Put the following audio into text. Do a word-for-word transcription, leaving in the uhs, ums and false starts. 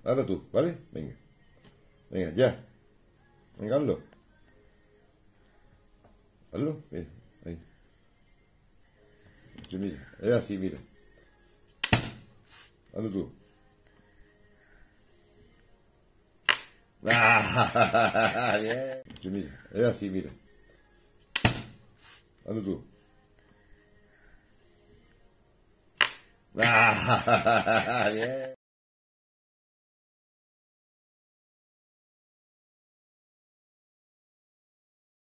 Ahora tú, ¿vale? Venga. Venga, ya. Venga, hazlo. Hazlo. Ahí. Ahí. Sí, mira. Es así, mira. Hazlo tú. ¡Ah! Bien. Sí, mira. Es así, mira. Hazlo tú. ¡Ah! Bien.